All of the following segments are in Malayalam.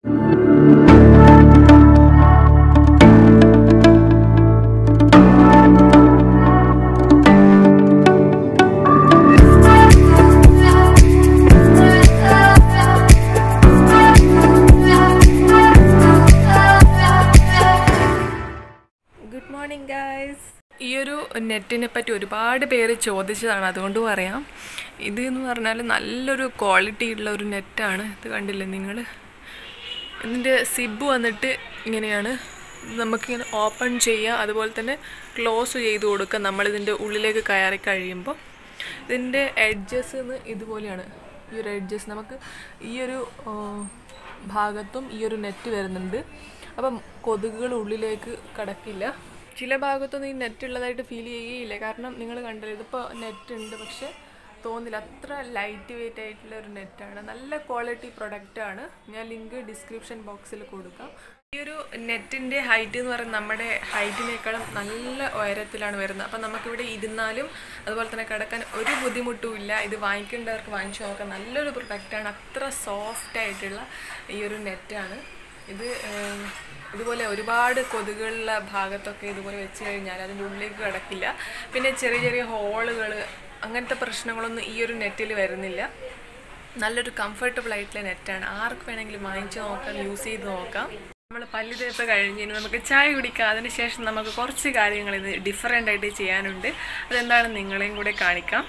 Good morning guys. ഈ ഒരു നെറ്റിനെ പറ്റി ഒരുപാട് പേര് ചോദിച്ചതാണ്, അതുകൊണ്ട് പറയാം. ഇത് എന്ന് പറഞ്ഞാൽ നല്ലൊരു ക്വാളിറ്റി ഉള്ള ഒരു നെറ്റാണ്. ഇത് കണ്ടില്ലേ നിങ്ങൾ? ഇതിൻ്റെ സിബ് വന്നിട്ട് ഇങ്ങനെയാണ്. നമുക്കിങ്ങനെ ഓപ്പൺ ചെയ്യാം, അതുപോലെ തന്നെ ക്ലോസ് ചെയ്ത് കൊടുക്കാം നമ്മളിതിൻ്റെ ഉള്ളിലേക്ക് കയറി കഴിയുമ്പോൾ. ഇതിൻ്റെ എഡ്ജസ് ഇതുപോലെയാണ്. ഈ ഒരു എഡ്ജസ് നമുക്ക് ഈ ഒരു ഭാഗത്തും ഈ ഒരു നെറ്റ് വരുന്നുണ്ട്. അപ്പം കൊതുകുകൾ ഉള്ളിലേക്ക് കടക്കില്ല. ചില ഭാഗത്തൊന്നും ഈ നെറ്റ് ഉള്ളതായിട്ട് ഫീൽ ചെയ്യുകയില്ല, കാരണം നിങ്ങൾ കണ്ടല്ലോ ഇതിപ്പോൾ നെറ്റ് ഉണ്ട്, പക്ഷെ തോന്നില്ല. അത്ര ലൈറ്റ് വെയിറ്റ് ആയിട്ടുള്ള ഒരു നെറ്റാണ്. നല്ല ക്വാളിറ്റി പ്രൊഡക്റ്റാണ്. ഞാൻ ലിങ്ക് ഡിസ്ക്രിപ്ഷൻ ബോക്സിൽ കൊടുക്കാം. ഈ ഒരു നെറ്റിൻ്റെ ഹൈറ്റ് എന്ന് പറയുന്നത് നമ്മുടെ ഹൈറ്റിനേക്കാളും നല്ല ഉയരത്തിലാണ് വരുന്നത്. അപ്പം നമുക്കിവിടെ ഇരുന്നാലും അതുപോലെ തന്നെ കിടക്കാൻ ഒരു ബുദ്ധിമുട്ടും ഇല്ല. ഇത് വാങ്ങിക്കേണ്ടവർക്ക് വാങ്ങിച്ചു നോക്കാം. നല്ലൊരു പ്രൊഡക്റ്റാണ്. അത്ര സോഫ്റ്റ് ആയിട്ടുള്ള ഈ ഒരു നെറ്റാണ് ഇത്. ഇതുപോലെ ഒരുപാട് കൊതുകുകളുള്ള ഭാഗത്തൊക്കെ ഇതുപോലെ വെച്ച് കഴിഞ്ഞാൽ അതിൻ്റെ ഉള്ളിലേക്ക് കിടക്കില്ല. പിന്നെ ചെറിയ ചെറിയ ഹോളുകൾ അങ്ങനത്തെ പ്രശ്നങ്ങളൊന്നും ഈ ഒരു നെറ്റിൽ വരുന്നില്ല. നല്ലൊരു കംഫർട്ടബിൾ ആയിട്ടുള്ള നെറ്റാണ്. ആർക്ക് വേണമെങ്കിലും വാങ്ങിച്ച് നോക്കാം, യൂസ് ചെയ്ത് നോക്കാം. നമ്മൾ പല്ല് തേപ്പ് കഴിഞ്ഞ് നമുക്ക് ചായ കുടിക്കാം. അതിനുശേഷം നമുക്ക് കുറച്ച് കാര്യങ്ങൾ ഇത് ഡിഫറെൻ്റ് ആയിട്ട് ചെയ്യാനുണ്ട്. അതെന്താണെന്ന് നിങ്ങളെയും കൂടെ കാണിക്കാം.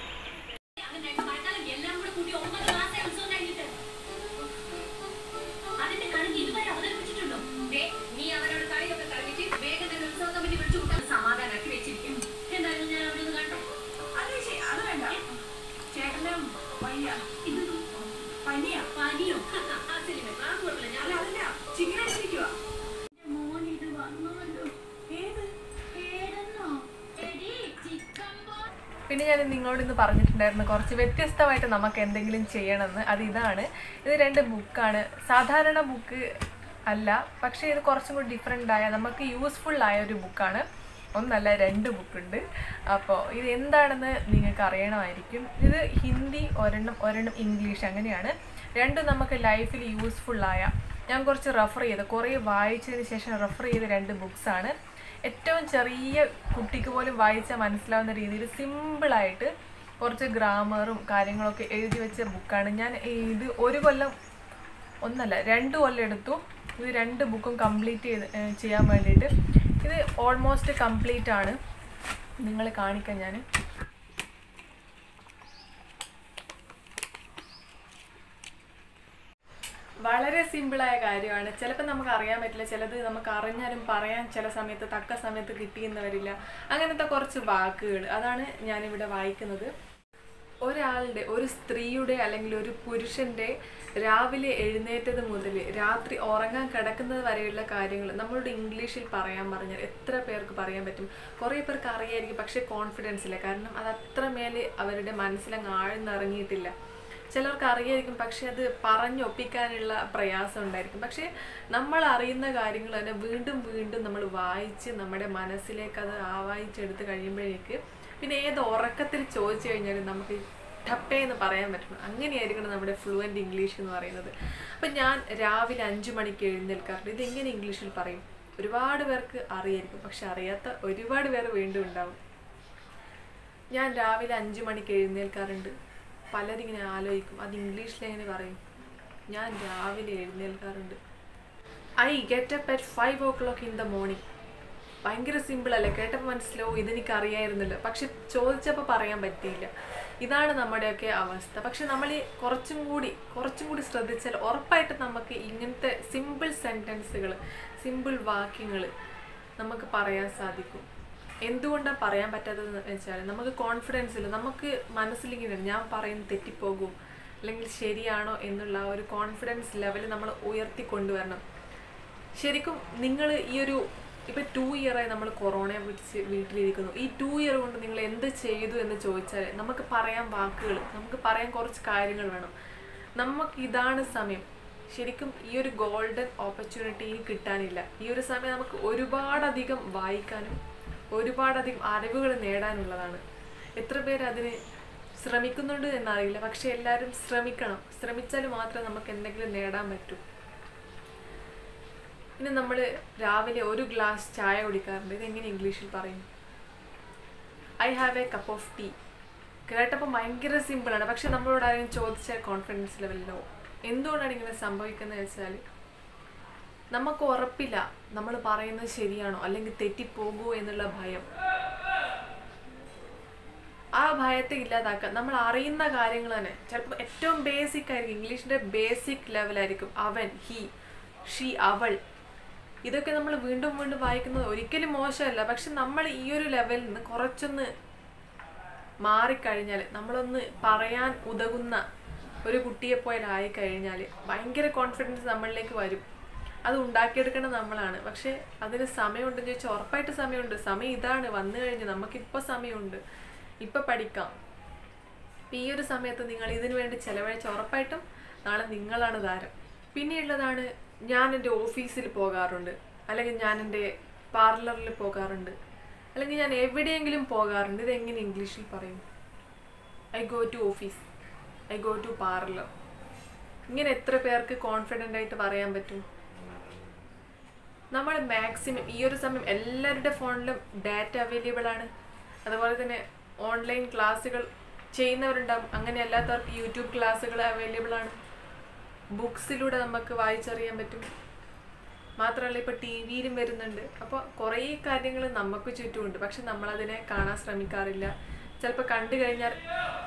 പിന്നെ ഞാൻ നിങ്ങളോട് ഇന്ന് പറഞ്ഞിട്ടുണ്ടായിരുന്നു കുറച്ച് വ്യത്യസ്തമായിട്ട് നമുക്ക് എന്തെങ്കിലും ചെയ്യണമെന്ന്. അത് ഇതാണ്. ഇത് 2 ബുക്കാണ്. സാധാരണ ബുക്ക് അല്ല, പക്ഷേ ഇത് കുറച്ചും കൂടി ഡിഫറെൻ്റ് ആയ നമുക്ക് യൂസ്ഫുൾ ആയ ഒരു ബുക്കാണ്. ഒന്നല്ല, 2 ബുക്കുണ്ട്. അപ്പോൾ ഇത് എന്താണെന്ന് നിങ്ങൾക്ക് അറിയണമായിരിക്കും. ഇത് ഹിന്ദി, ഒരെണ്ണം ഇംഗ്ലീഷ്, അങ്ങനെയാണ്. 2 നമുക്ക് ലൈഫിൽ യൂസ്ഫുള്ളായ, ഞാൻ കുറച്ച് റെഫർ ചെയ്ത് കുറേ വായിച്ചതിന് ശേഷം റെഫർ ചെയ്ത 2 ബുക്സാണ്. ഏറ്റവും ചെറിയ കുട്ടിക്ക് പോലും വായിച്ചാൽ മനസ്സിലാവുന്ന രീതിയിൽ സിമ്പിളായിട്ട് കുറച്ച് ഗ്രാമറും കാര്യങ്ങളൊക്കെ എഴുതി വെച്ച ബുക്കാണ്. ഞാൻ ഇത് 1 കൊല്ലം, ഒന്നല്ല 2 കൊല്ലം എടുത്തു ഇത് 2 ബുക്കും കംപ്ലീറ്റ് ചെയ്യാൻ വേണ്ടിയിട്ട്. ഇത് ഓൾമോസ്റ്റ് കംപ്ലീറ്റ് ആണ്. നിങ്ങൾ കാണിക്കാം. ഞാൻ വളരെ സിമ്പിളായ കാര്യമാണ്. ചിലപ്പോൾ നമുക്ക് അറിയാൻ പറ്റില്ല, ചിലത് നമുക്ക് അറിഞ്ഞാലും പറയാൻ ചില സമയത്ത് തക്ക സമയത്ത് കിട്ടിയെന്ന് വരില്ല. അങ്ങനത്തെ കുറച്ച് വാക്കുകൾ, അതാണ് ഞാനിവിടെ വായിക്കുന്നത്. ഒരാളുടെ, ഒരു സ്ത്രീയുടെ അല്ലെങ്കിൽ ഒരു പുരുഷൻ്റെ രാവിലെ എഴുന്നേറ്റത് മുതൽ രാത്രി ഉറങ്ങാൻ കിടക്കുന്നത് വരെയുള്ള കാര്യങ്ങൾ നമ്മളോട് ഇംഗ്ലീഷിൽ പറയാൻ പറഞ്ഞാൽ എത്ര പേർക്ക് പറയാൻ പറ്റും? കുറേ പേർക്ക് അറിയായിരിക്കും, പക്ഷേ കോൺഫിഡൻസ് ഇല്ല. കാരണം അത് അത്രമേൽ അവരുടെ മനസ്സിലങ്ങ് ആഴ്ന്നിറങ്ങിയിട്ടില്ല. ചിലർക്ക് അറിയായിരിക്കും, പക്ഷെ അത് പറഞ്ഞൊപ്പിക്കാനുള്ള പ്രയാസം ഉണ്ടായിരിക്കും. പക്ഷേ നമ്മൾ അറിയുന്ന കാര്യങ്ങൾ തന്നെ വീണ്ടും വീണ്ടും നമ്മൾ വായിച്ച് നമ്മുടെ മനസ്സിലേക്ക് അത് ആവാഹിച്ചെടുത്ത് കഴിയുമ്പോഴേക്ക് പിന്നെ ഏത് ഉറക്കത്തിൽ ചോദിച്ചു കഴിഞ്ഞാലും നമുക്ക് ടപ്പേന്ന് പറയാൻ പറ്റണം. അങ്ങനെയായിരിക്കണം നമ്മുടെ ഫ്ലുവൻ്റ് ഇംഗ്ലീഷ് എന്ന് പറയുന്നത്. അപ്പം ഞാൻ രാവിലെ 5 മണിക്ക് എഴുന്നേൽക്കാറുണ്ട്. ഇതെങ്ങനെ ഇംഗ്ലീഷിൽ പറയും? ഒരുപാട് പേർക്ക് അറിയായിരിക്കും, പക്ഷെ അറിയാത്ത ഒരുപാട് പേർ വീണ്ടും ഉണ്ടാവും. ഞാൻ രാവിലെ 5 മണിക്ക് എഴുന്നേൽക്കാറുണ്ട്. പലരിങ്ങനെ ആലോചിക്കും അത് ഇംഗ്ലീഷിൽ എങ്ങനെ പറയും. ഞാൻ രാവിലെ എഴുന്നേൽക്കാറുണ്ട്. I get up at 5 o'clock in the morning. ഭയങ്കര സിമ്പിളല്ലേ? കേട്ടപ്പോൾ മനസ്സിലാവും ഇതെനിക്ക് അറിയായിരുന്നല്ലോ, പക്ഷെ ചോദിച്ചപ്പോൾ പറയാൻ പറ്റിയില്ല. ഇതാണ് നമ്മുടെയൊക്കെ അവസ്ഥ. പക്ഷെ നമ്മൾ കുറച്ചും കൂടി ശ്രദ്ധിച്ചാൽ ഉറപ്പായിട്ട് നമുക്ക് ഇങ്ങനത്തെ സിമ്പിൾ സെൻറ്റൻസുകൾ, സിമ്പിൾ വാക്യങ്ങൾ നമുക്ക് പറയാൻ സാധിക്കും. എന്തുകൊണ്ടാണ് പറയാൻ പറ്റാത്തതെന്ന് വെച്ചാൽ നമുക്ക് കോൺഫിഡൻസ് ഇല്ല. നമുക്ക് മനസ്സിലിങ്ങനെ ഞാൻ പറയുന്നത് തെറ്റിപ്പോകും അല്ലെങ്കിൽ ശരിയാണോ എന്നുള്ള ഒരു കോൺഫിഡൻസ് ലെവൽ നമ്മൾ ഉയർത്തിക്കൊണ്ടുവരണം. ശരിക്കും നിങ്ങൾ ഈ ഒരു ഇപ്പോൾ 2 ഇയറായി നമ്മൾ കൊറോണയെ പിടിച്ച് വീട്ടിലിരിക്കുന്നു. ഈ 2 ഇയർ കൊണ്ട് നിങ്ങൾ എന്ത് ചെയ്തു എന്ന് ചോദിച്ചാൽ നമുക്ക് പറയാൻ വാക്കുകൾ, നമുക്ക് പറയാൻ കുറച്ച് കാര്യങ്ങൾ വേണം. നമുക്ക് ഇതാണ് സമയം. ശരിക്കും ഈ ഒരു ഗോൾഡൻ ഓപ്പർച്യൂണിറ്റി കിട്ടാനില്ല. ഈ ഒരു സമയം നമുക്ക് ഒരുപാടധികം വായിക്കാനും ഒരുപാടധികം അറിവുകൾ നേടാനുള്ളതാണ്. എത്ര പേര് അതിന് ശ്രമിക്കുന്നുണ്ട് എന്നറിയില്ല, പക്ഷെ എല്ലാവരും ശ്രമിക്കണം. ശ്രമിച്ചാൽ മാത്രമേ നമുക്ക് എന്തെങ്കിലും നേടാൻ പറ്റൂ. ഇനി നമ്മൾ രാവിലെ ഒരു ഗ്ലാസ് ചായ കുടിക്കാറുണ്ട്. ഇതെങ്ങനെ ഇംഗ്ലീഷിൽ പറയും? I have a cup of tea. കേട്ടപ്പോൾ ഭയങ്കര സിമ്പിളാണ്, പക്ഷെ നമ്മളോട് ആരെങ്കിലും ചോദിച്ചാൽ കോൺഫിഡൻസ് ലെവലിലോ. എന്തുകൊണ്ടാണ് ഇങ്ങനെ സംഭവിക്കുന്നത് വെച്ചാൽ നമുക്ക് ഉറപ്പില്ല നമ്മൾ പറയുന്നത് ശരിയാണോ അല്ലെങ്കിൽ തെറ്റിപ്പോകുമോ എന്നുള്ള ഭയം. ആ ഭയത്തെ ഇല്ലാതാക്കുക. നമ്മൾ അറിയുന്ന കാര്യങ്ങൾ തന്നെ ചിലപ്പോൾ ഏറ്റവും ബേസിക് ആയിരിക്കും, ഇംഗ്ലീഷിൻ്റെ ബേസിക് ലെവലായിരിക്കും. അവൻ, ഹി, ഷീ, അവൾ. ഇതൊക്കെ നമ്മൾ വീണ്ടും വീണ്ടും വായിക്കുന്നത് ഒരിക്കലും മോശമല്ല. പക്ഷെ നമ്മൾ ഈ ഒരു ലെവലിൽ നിന്ന് കുറച്ചൊന്ന് മാറിക്കഴിഞ്ഞാൽ, നമ്മളൊന്ന് പറയാൻ ഉതകുന്ന ഒരു കുട്ടിയെ പോലെ ആയിക്കഴിഞ്ഞാൽ ഭയങ്കര കോൺഫിഡൻസ് നമ്മളിലേക്ക് വരും. അത് ഉണ്ടാക്കിയെടുക്കേണ്ടത് നമ്മളാണ്. പക്ഷെ അതിന് സമയമുണ്ടെന്ന് ചോദിച്ചാൽ ഉറപ്പായിട്ട് സമയമുണ്ട്. സമയം ഇതാണ് വന്നു കഴിഞ്ഞ്, നമുക്കിപ്പോൾ സമയമുണ്ട്, ഇപ്പം പഠിക്കാം. ഇപ്പം ഈ ഒരു സമയത്ത് നിങ്ങൾ ഇതിനു വേണ്ടി ചിലവഴിച്ച ഉറപ്പായിട്ടും നാളെ നിങ്ങളാണ് താരം. പിന്നെയുള്ളതാണ്, ഞാൻ എൻ്റെ ഓഫീസിൽ പോകാറുണ്ട്, അല്ലെങ്കിൽ ഞാൻ എൻ്റെ പാർലറിൽ പോകാറുണ്ട്, അല്ലെങ്കിൽ ഞാൻ എവിടെയെങ്കിലും പോകാറുണ്ട്. ഇതെങ്ങനെ ഇംഗ്ലീഷിൽ പറയും? I go to office, I go to parlour. ഇങ്ങനെ എത്ര പേർക്ക് കോൺഫിഡൻ്റ് ആയിട്ട് പറയാൻ പറ്റും? നമ്മൾ മാക്സിമം ഈ ഒരു സമയം എല്ലാവരുടെ ഫോണിലും ഡാറ്റ അവൈലബിൾ ആണ്. അതുപോലെ തന്നെ ഓൺലൈൻ ക്ലാസ്സുകൾ ചെയ്യുന്നവരുണ്ടാകും. അങ്ങനെ അല്ലാത്തവർക്ക് യൂട്യൂബ് ക്ലാസ്സുകൾ അവൈലബിൾ ആണ്. ബുക്സിലൂടെ നമുക്ക് വായിച്ചറിയാൻ പറ്റും. മാത്രമല്ല ഇപ്പോൾ ടി വിയിലും വരുന്നുണ്ട്. അപ്പോൾ കുറേ കാര്യങ്ങൾ നമുക്ക് ചുറ്റുമുണ്ട്, പക്ഷെ നമ്മളതിനെ കാണാൻ ശ്രമിക്കാറില്ല. ചിലപ്പോൾ കണ്ടു കഴിഞ്ഞാൽ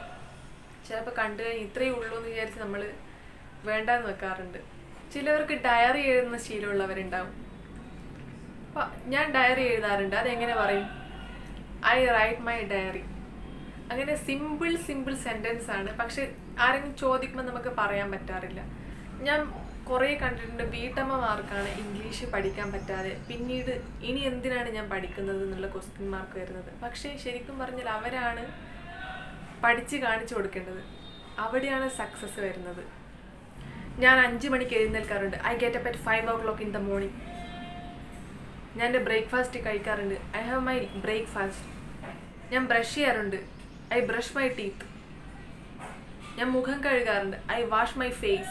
ഇത്രയേ ഉള്ളൂ എന്ന് വിചാരിച്ച് നമ്മൾ വേണ്ടാന്ന് വെക്കാറുണ്ട്. ചിലവർക്ക് ഡയറി എഴുതുന്ന ശീലമുള്ളവരുണ്ടാവും. അപ്പോൾ ഞാൻ ഡയറി എഴുതാറുണ്ട്. അതെങ്ങനെ പറയും? I write my diary. അങ്ങനെ സിമ്പിൾ സെൻറ്റൻസ് ആണ്. പക്ഷെ ആരെങ്കിലും ചോദിക്കുമ്പോൾ നമുക്ക് പറയാൻ പറ്റാറില്ല. ഞാൻ കുറേ കണ്ടിട്ടുണ്ട്, വീട്ടമ്മമാർക്കാണ് ഇംഗ്ലീഷ് പഠിക്കാൻ പറ്റാതെ പിന്നീട് ഇനി എന്തിനാണ് ഞാൻ പഠിക്കുന്നത് എന്നുള്ള ക്വസ്റ്റ്യൻ മാർക്ക് വരുന്നത്. പക്ഷേ ശരിക്കും പറഞ്ഞാൽ അവരാണ് പഠിച്ച് കാണിച്ചു കൊടുക്കേണ്ടത്. അവിടെയാണ് സക്സസ് വരുന്നത്. ഞാൻ 5 മണിക്ക് എഴുന്നേൽക്കാറുണ്ട്. I get up at 5 o'clock in the morning. ഞാൻ എൻ്റെ ബ്രേക്ക്ഫാസ്റ്റ് കഴിക്കാറുണ്ട്. I have my breakfast. ഞാൻ ബ്രഷ് ചെയ്യാറുണ്ട്. I brush my teeth. ഞാൻ മുഖം കഴുകാറുണ്ട്. I wash my face.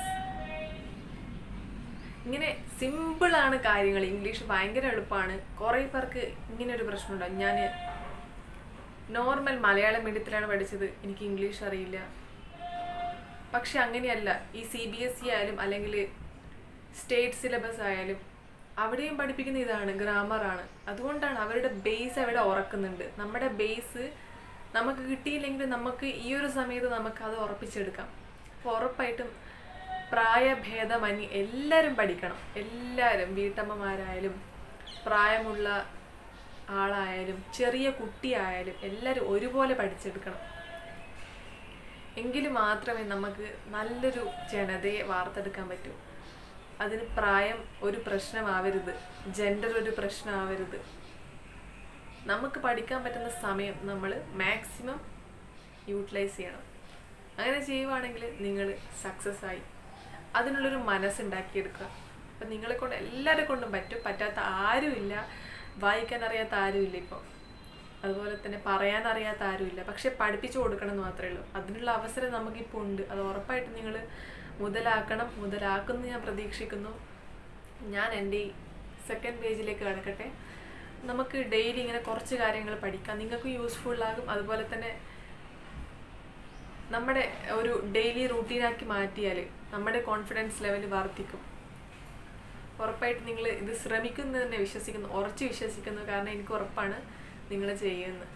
ഇങ്ങനെ സിമ്പിളാണ് കാര്യങ്ങൾ. ഇംഗ്ലീഷ് ഭയങ്കര എളുപ്പമാണ്. കുറേ പേർക്ക് ഇങ്ങനെ ഒരു പ്രശ്നമുണ്ടാകും, ഞാൻ നോർമൽ മലയാളം മീഡിയത്തിലാണ് പഠിച്ചത്, എനിക്ക് ഇംഗ്ലീഷ് അറിയില്ല. പക്ഷെ അങ്ങനെയല്ല. ഈ CBSE ആയാലും അല്ലെങ്കിൽ സ്റ്റേറ്റ് സിലബസ് ആയാലും അവിടെയും പഠിപ്പിക്കുന്ന ഇതാണ്, ഗ്രാമറാണ്. അതുകൊണ്ടാണ് അവരുടെ ബേസ് അവിടെ ഉറക്കുന്നുണ്ട്. നമ്മുടെ ബേസ് നമുക്ക് കിട്ടിയില്ലെങ്കിൽ നമുക്ക് ഈ ഒരു സമയത്ത് നമുക്കത് ഉറപ്പിച്ചെടുക്കാം. അപ്പോൾ ഉറപ്പായിട്ടും പ്രായഭേദമന്യേ എല്ലാവരും പഠിക്കണം. എല്ലാവരും, വീട്ടമ്മമാരായാലും പ്രായമുള്ള ആളായാലും ചെറിയ കുട്ടിയായാലും എല്ലാവരും ഒരുപോലെ പഠിച്ചെടുക്കണം. എങ്കിൽ മാത്രമേ നമുക്ക് നല്ലൊരു ജനതയെ വാർത്തെടുക്കാൻ പറ്റൂ. അതിന് പ്രായം ഒരു പ്രശ്നമാവരുത്, ജെൻഡർ ഒരു പ്രശ്നമാവരുത്. നമുക്ക് പഠിക്കാൻ പറ്റുന്ന സമയം നമ്മൾ മാക്സിമം യൂട്ടിലൈസ് ചെയ്യണം. അങ്ങനെ ചെയ്യുവാണെങ്കിൽ നിങ്ങൾ സക്സസ് ആയി. അതിനുള്ളൊരു മനസ്സുണ്ടാക്കിയെടുക്കുക. അപ്പം നിങ്ങളെക്കൊണ്ട് എല്ലാവരെ കൊണ്ടും പറ്റും. പറ്റാത്ത ആരുമില്ല, വായിക്കാൻ അറിയാത്ത ആരുമില്ല ഇപ്പോൾ. അതുപോലെ തന്നെ പറയാൻ അറിയാത്ത ആരുമില്ല. പക്ഷെ പഠിപ്പിച്ചു കൊടുക്കണം എന്ന് മാത്രമേ ഉള്ളൂ. അതിനുള്ള അവസരം നമുക്കിപ്പോൾ ഉണ്ട്. അത് ഉറപ്പായിട്ട് നിങ്ങൾ മുതലാക്കുമെന്ന് ഞാൻ പ്രതീക്ഷിക്കുന്നു. ഞാൻ എൻ്റെ ഈ സെക്കൻഡ് പേജിലേക്ക് കടക്കട്ടെ. നമുക്ക് ഡെയിലി ഇങ്ങനെ കുറച്ച് കാര്യങ്ങൾ പഠിക്കാം. നിങ്ങൾക്ക് യൂസ്ഫുള്ളാകും. അതുപോലെ തന്നെ നമ്മുടെ ഒരു ഡെയിലി റൂട്ടീനാക്കി മാറ്റിയാൽ നമ്മുടെ കോൺഫിഡൻസ് ലെവൽ വർദ്ധിക്കും. ഉറപ്പായിട്ട് നിങ്ങൾ ഇത് ശ്രമിക്കുന്നത് തന്നെ വിശ്വസിക്കുന്നു, ഉറച്ച് വിശ്വസിക്കുന്നു. കാരണം എനിക്ക് ഉറപ്പാണ് നിങ്ങൾ ചെയ്യുന്നത്.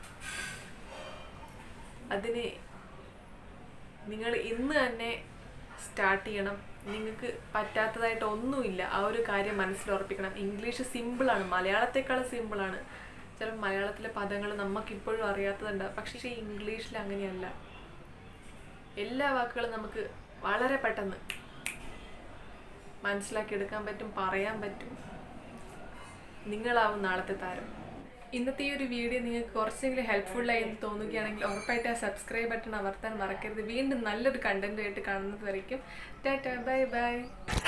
അതിന് നിങ്ങൾ ഇന്ന് തന്നെ സ്റ്റാർട്ട് ചെയ്യണം. നിങ്ങൾക്ക് പറ്റാത്തതായിട്ട് ഒന്നുമില്ല. ആ ഒരു കാര്യം മനസ്സിലുറപ്പിക്കണം. ഇംഗ്ലീഷ് സിമ്പിളാണ്, മലയാളത്തെക്കാളും സിമ്പിളാണ്. ചില മലയാളത്തിലെ പദങ്ങൾ നമുക്കിപ്പോഴും അറിയാത്തതുണ്ട്. പക്ഷേ ഇംഗ്ലീഷിൽ അങ്ങനെയല്ല. എല്ലാ വാക്കുകളും നമുക്ക് വളരെ പെട്ടെന്ന് മനസ്സിലാക്കിയെടുക്കാൻ പറ്റും, പറയാൻ പറ്റും. നിങ്ങളാവും നാളത്തെ താരം. ഇന്നത്തെ ഈ ഒരു വീഡിയോ നിങ്ങൾക്ക് കുറച്ചെങ്കിലും ഹെൽപ്ഫുള്ളായി എന്ന് തോന്നുകയാണെങ്കിൽ ഉറപ്പായിട്ട് ആ സബ്സ്ക്രൈബ് ബട്ടൺ അമർത്താൻ മറക്കരുത്. വീണ്ടും നല്ലൊരു കണ്ടന്റ് ആയിട്ട് കാണുന്നത് വരയ്ക്കും. Tata, bye by.